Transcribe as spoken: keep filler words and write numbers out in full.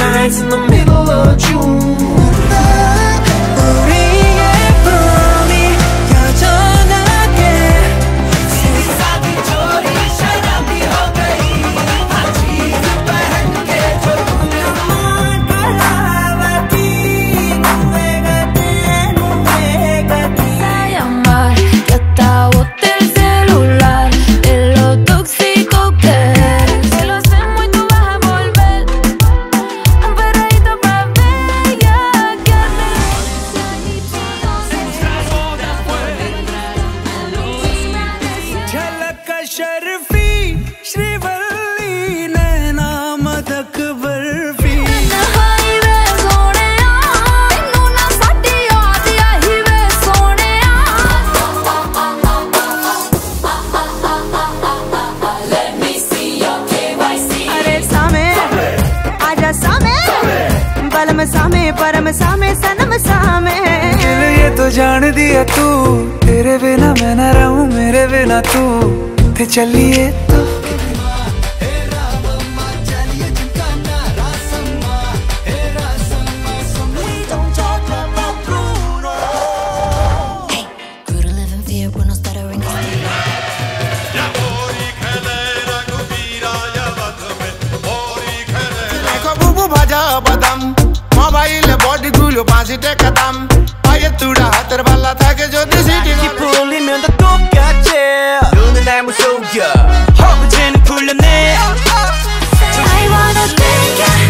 nights in the middle of June. शर्फी Srivalli नैना मदक बर्फी नहाई वे सोहणिया मैनू ना साडी याद आई वे सोहणिया Let me see your K Y C अरे सामे आजा सामे बलम सामे परम सामे सनम सामे ये तो जान दिया तू तेरे बिना मैं ना रहूं मेरे बिना तू चलिए तो बदम मोबाइल बॉडी गुलो पांच कदम आये तुड़ा हाथर वाला था के जो दिसी 풀리면 다 똑같지 눈은 날 무서워 허브제는 풀렸네 I wanna thank you